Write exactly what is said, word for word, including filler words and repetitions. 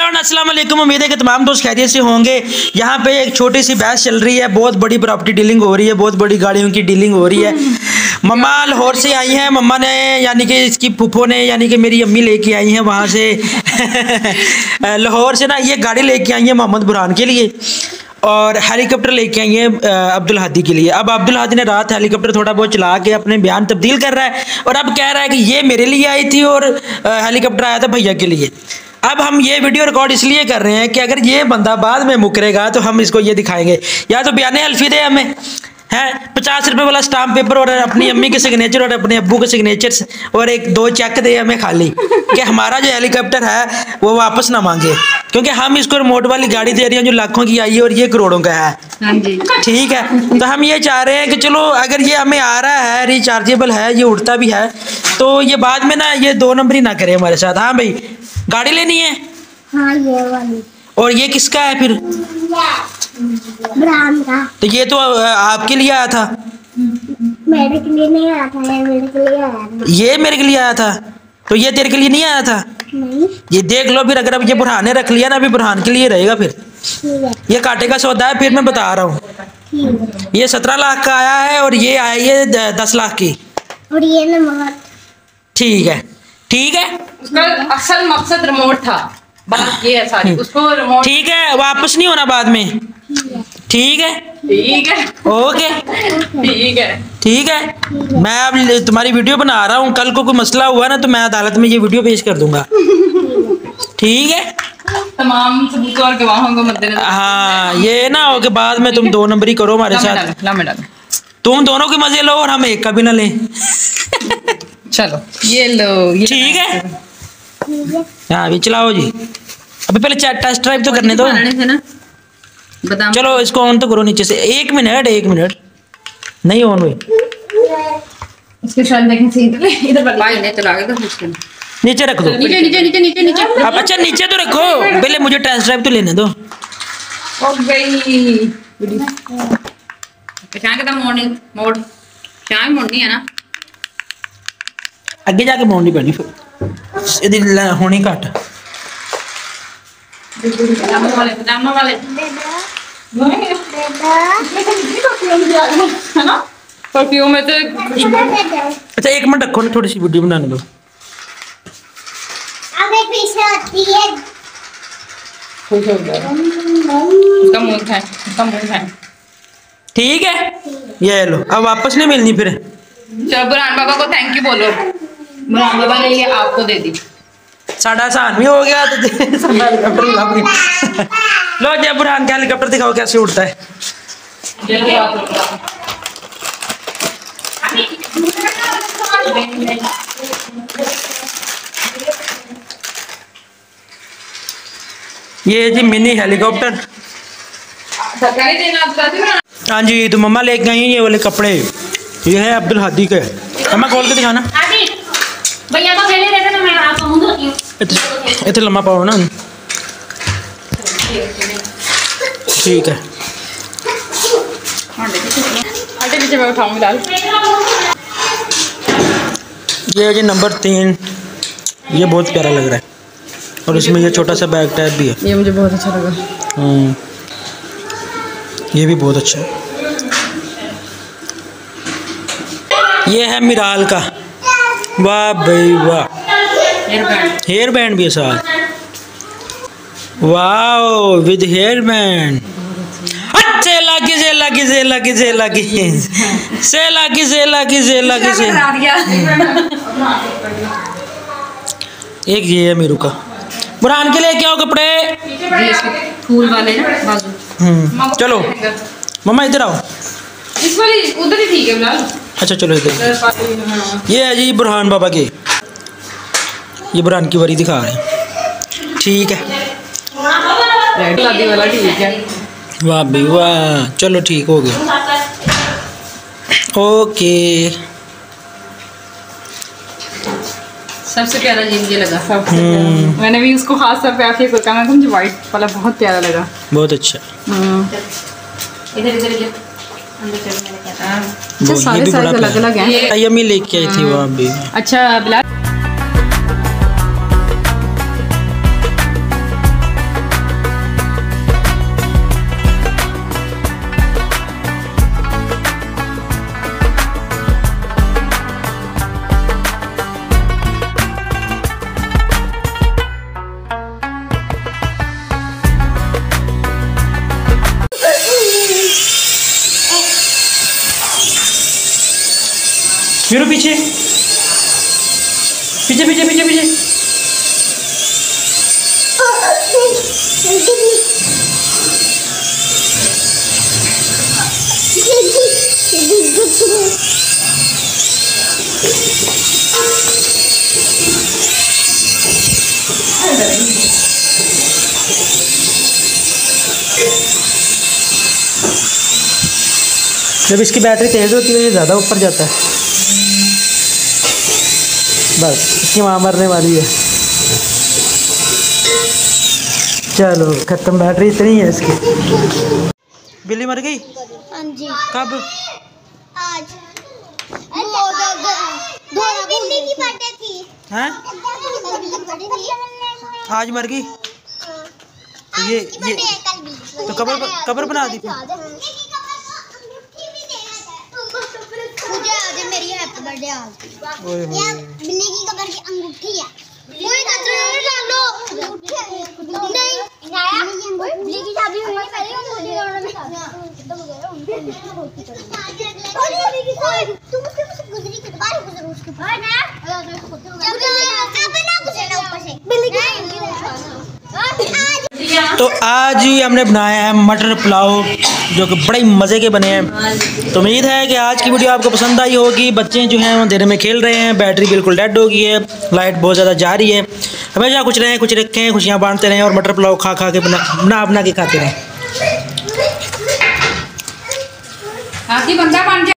Everyone अस्सलाम वालेकुम। उम्मीद है कि तमाम दोस्त खैरियत से होंगे। यहाँ पे एक छोटी सी बहस चल रही है, बहुत बड़ी प्रॉपर्टी डीलिंग हो रही है, बहुत बड़ी गाड़ियों की डीलिंग हो रही है। मम्मा लाहौर से आई हैं, मम्मा ने यानी कि इसकी फूफो ने यानी कि मेरी अम्मी लेके आई हैं वहाँ से लाहौर से ना ये गाड़ी लेके आई है मोहम्मद बुरहान के लिए और हेलीकॉप्टर लेके आई है अब्दुल हादी के लिए। अब अब्दुल हादी ने रात हेलीकॉप्टर थोड़ा बहुत चला के अपने बयान तब्दील कर रहा है और अब कह रहा है कि ये मेरे लिए आई थी और हेलीकॉप्टर आया था भैया के लिए। अब हम ये वीडियो रिकॉर्ड इसलिए कर रहे हैं कि अगर ये बंदा बाद में मुकरेगा तो हम इसको ये दिखाएंगे, या तो बयान हल्फी दे हमें है पचास रुपए वाला स्टाम्प पेपर और अपनी अम्मी के सिग्नेचर और अपने अब्बू के सिग्नेचर और एक दो चेक दे हमें खाली कि हमारा जो हेलीकॉप्टर है वो वापस ना मांगे, क्योंकि हम इसको रिमोट वाली गाड़ी दे रही हैं जो लाखों की आई है और ये करोड़ों का है। हाँ जी ठीक है, तो हम ये चाह रहे हैं कि चलो अगर ये हमें आ रहा है, रिचार्जेबल है, ये उड़ता भी है, तो ये बाद में ना ये दो नंबरी ना करे हमारे साथ। हाँ भाई गाड़ी लेनी है। हाँ ये वाली। और ये किसका है फिर? ब्रांड का। तो ये तो आपके लिए आया था। मेरे के लिए नहीं आया था, ये मेरे के लिए आया था। ये मेरे के लिए आया था, तो ये तेरे के लिए नहीं आया था। नहीं। ये देख लो फिर, अगर अब ये बुरहान ने रख लिया ना, अभी बुरहान के लिए रहेगा फिर। ठीक है। ये कांटे का सौदा है, फिर मैं बता रहा हूँ। ये सत्रह लाख का आया है और ये आई है दस लाख की। और ये नंबर। ठीक है ठीक है। उसका असल मकसद रिमोट था, बात ये है सारी, उसको रिमोट। ठीक है, वापस नहीं होना बाद में। ठीक है ठीक है ओके ठीक है ठीक है। मैं अब तुम्हारी वीडियो बना रहा हूँ, कल को कोई मसला हुआ ना तो मैं अदालत में ये वीडियो पेश कर दूंगा। ठीक है, तमाम सबूत और गवाहों को मद्देनजर। हाँ ये ना हो कि बाद में तुम दो नंबरी करो हमारे साथ, तुम दोनों के मजे लो और हम एक का भी ना लें। चलो ये लो ये ठीक है। हाँ अभी चलाओ जी, अभी पहले टेस्ट ड्राइव तो करने दो। बदाम चलो इसको ऑन तो करो नीचे से। एक मिनट एक मिनट नहीं ऑन हुई। इसके साथ देखें सही तो इधर वाली भाई ने चला के तो नीचे रख दो। नीचे नीचे नीचे नीचे नीचे अब अच्छा नीचे तो रखो, पहले मुझे टेस्ट ड्राइव तो लेने दो। ओ गई पहचान के तो मॉर्निंग मोड चाय मोड़नी है ना, ਅੱਗੇ ਜਾ ਕੇ ਮੋੜਨੀ ਪੈਣੀ ਫਿਰ ਇਹਦੀ ਹੋਣੀ ਘੱਟ। दाम वाले दाम वाले है ना परफ्यूम में तो। अच्छा एक मिनट रखो ना, थोड़ी सी वीडियो बनाने दो। अबे पीछे आती है। खुश हो गया उसका मुंह है, उसका मुंह है। ठीक है ये लो, अब वापस नहीं मिलनी फिर। चलो बुरहान बाबा को थैंक यू बोलो, बुरहान बाबा ने ये आपको दे दी। साढ़ा आसान भी हो गया तो हेलीकॉप्टर लग गई। लो जय बुरहान का हेलीकॉप्टर दिखाओ कैसे उड़ता है। ये जी मिनी हेलीकॉप्टर। हाँ जी, तो मम्मा लेके गई ये वाले कपड़े, ये है अब्दुल हादी के। मम्मा खोल के दिखाना भैया को पहले देते ना, मैं आपको मुंह धोती हूं। इतने लम्बा पाओ ना। ठीक है ये जी नंबर तीन, ये बहुत प्यारा लग रहा है और इसमें ये छोटा सा बैग टाइप भी है। ये मुझे बहुत अच्छा लगा। हम्म ये भी बहुत अच्छा है। ये है मिराल का। वाह भाई वाह, हेयर बैंड भी है साथ। Wow with hair band. अच्छे लगी से लगी से लगी से लगी से लगी से लगी से लगी से। एक ये है मेरू का। बुरहान के लिए क्या हो कपड़े? फूल वाले बाजू। हम्म चलो मम्मा इधर आओ। इस वाली उधर ही ठीक है बिलाल। अच्छा चलो इधर। ये है जी बुरहान बाबा के, ये बुरहान की वरी दिखा रहे हैं। ठीक है वाला ठीक है। वाह भाई वाह, चलो ठीक हो गया। ओके सबसे प्यारा जी मुझे लगा सबसे प्यारा। मैंने भी उसको खास तौर पे आके को कहा मुझे वाइट वाला बहुत प्यारा लगा। बहुत अच्छा। इधर इधर इधर अच्छा सारे साइज अलग अलग हैं। ये अम्मी लेके आई थी वहाँ भी। अच्छा बिलाल वीरू पीछे पीछे पीछे पीछे पीछे। जब इसकी बैटरी तेज़ होती है ये ज़्यादा ऊपर जाता है। बस इसकी माँ मरने वाली है। चलो खत्म, बैटरी इतनी है इसकी। बिल्ली मर गई? हाँ जी। कब? आज बिल्ली की बर्थडे थी। हैं? आज मर गई? तो ये ये तो कब्र कब्र बना दी फिर? मुझे आज मेरी हैप्पी बर्थडे आज। ओए होए। बिल्ली की कब्र की अंगूठी है। कोई कचरा नहीं डालो। नहीं नया बिल्ली की शादी हुई पहले मोदी गवर्नमेंट में कितना वगैरह उनके और बिल्ली की शादी तुम उससे गुजरी के बाहर गुजरो उसके बाहर ना अब ना गुजरना ऊपर से बिल्ली की। तो आज ही हमने बनाया है मटर पुलाव जो कि बड़े मज़े के बने हैं। तो उम्मीद है कि आज की वीडियो आपको पसंद आई होगी। बच्चे जो हैं वो अंधेरे में खेल रहे हैं, बैटरी बिल्कुल डेड हो गई है, लाइट बहुत ज़्यादा जा रही है। हमेशा कुछ रहें कुछ रखें, खुशियाँ बांटते रहें और मटर पुलाव खा खा के बना बना बना के खाते रहें। हाथी बंदा बन